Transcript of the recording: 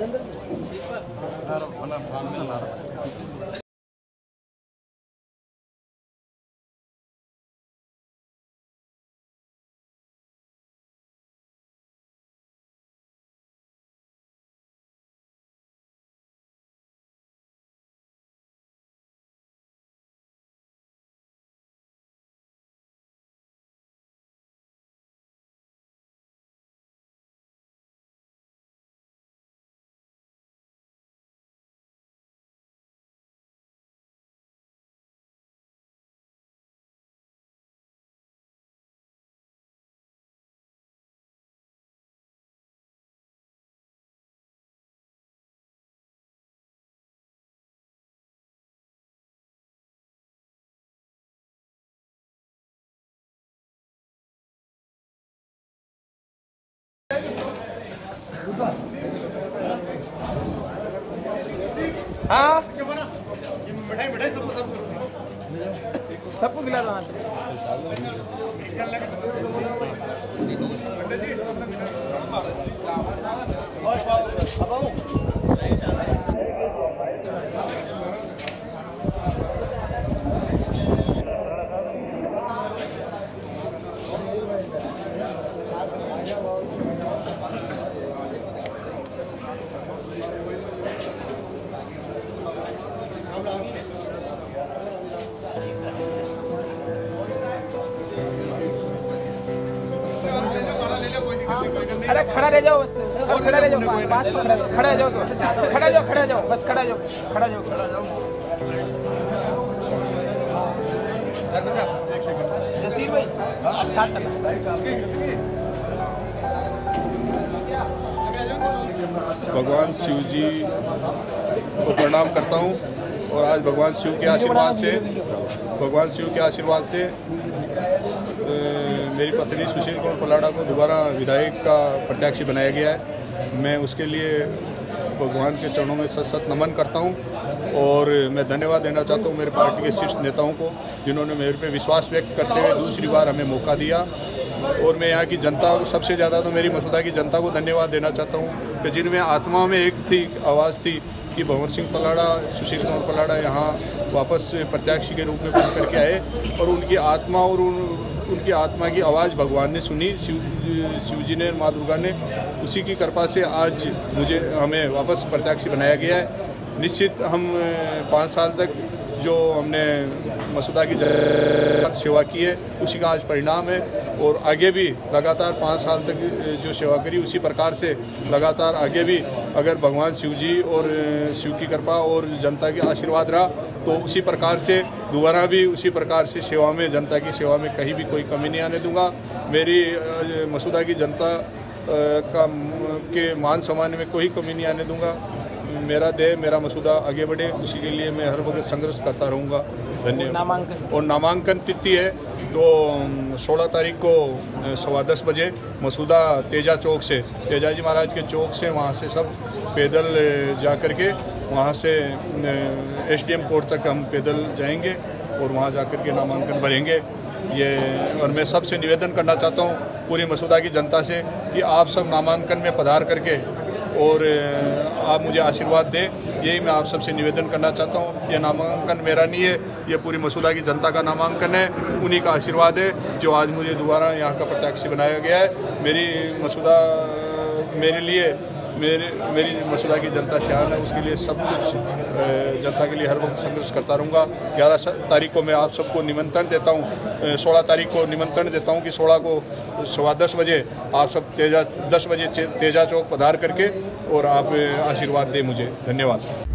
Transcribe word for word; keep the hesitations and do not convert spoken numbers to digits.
हाँ मिठाई मिठाई सबको सबको खिला दो। अरे खड़ा रह जाओ, बस खड़ा रह जाओ, पास में खड़ा खड़ा जाओ, खड़ा जाओ, खड़ा जाओ, बस खड़ा जाओ, खड़ा जाओ, खड़ा जाओ। जसीर भाई अच्छा भगवान शिव जी को प्रणाम करता हूँ और आज भगवान शिव के आशीर्वाद से भगवान शिव के आशीर्वाद से मेरी पत्नी सुशील कौर पलाड़ा को दोबारा विधायक का प्रत्याशी बनाया गया है। मैं उसके लिए भगवान के चरणों में सत सत नमन करता हूं और मैं धन्यवाद देना चाहता हूं मेरे पार्टी के शीर्ष नेताओं को, जिन्होंने मेरे पे विश्वास व्यक्त करते हुए दूसरी बार हमें मौका दिया। और मैं यहाँ की जनता को, सबसे ज़्यादा तो मेरी मसूदा की जनता को धन्यवाद देना चाहता हूँ कि जिनमें आत्मा में एक थी आवाज़ थी कि भंवर सिंह पलाड़ा, सुशील कुमार पलाड़ा यहाँ वापस प्रत्याशी के रूप में बन करके आए और उनकी आत्मा और उन, उनकी आत्मा की आवाज़ भगवान ने सुनी, शिव शिव जी ने, माँ दुर्गा ने। उसी की कृपा से आज मुझे हमें वापस प्रत्याशी बनाया गया है। निश्चित हम पाँच साल तक जो हमने मसूदा की सेवा की है उसी का आज परिणाम है और आगे भी लगातार पाँच साल तक जो सेवा करी उसी प्रकार से लगातार आगे भी अगर भगवान शिव जी और शिव की कृपा और जनता के आशीर्वाद रहा तो उसी प्रकार से दोबारा भी उसी प्रकार से सेवा में, जनता की सेवा में कहीं भी कोई कमी नहीं आने दूंगा। मेरी मसूदा की जनता का के मान सम्मान में कोई कमी नहीं आने दूंगा। मेरा देह, मेरा मसूदा आगे बढ़े, उसी के लिए मैं हर वक्त संघर्ष करता रहूँगा। धन्यवाद। और नामांकन तिथि है तो सोलह तारीख को सवा दस बजे मसूदा तेजा चौक से, तेजा जी महाराज के चौक से, वहाँ से सब पैदल जा कर के वहाँ से एसडीएम कोर्ट तक हम पैदल जाएंगे और वहाँ जा कर के नामांकन भरेंगे। ये और मैं सबसे निवेदन करना चाहता हूँ पूरी मसूदा की जनता से कि आप सब नामांकन में पधार करके और आप मुझे आशीर्वाद दें, यही मैं आप सबसे निवेदन करना चाहता हूँ। ये नामांकन मेरा नहीं है, ये पूरी मसूदा की जनता का नामांकन है, उन्हीं का आशीर्वाद है जो आज मुझे दोबारा यहाँ का प्रत्याशी बनाया गया है। मेरी मसूदा मेरे लिए मेरे मेरी मसूदा की जनता शान है, उसके लिए सब कुछ जनता के लिए हर वक्त संघर्ष करता रहूँगा। ग्यारह तारीख को मैं आप सबको निमंत्रण देता हूँ, सोलह तारीख को निमंत्रण देता हूँ कि सोलह को सवा दस बजे आप सब तेजा दस बजे तेजा चौक पधार करके और आप आशीर्वाद दें मुझे। धन्यवाद।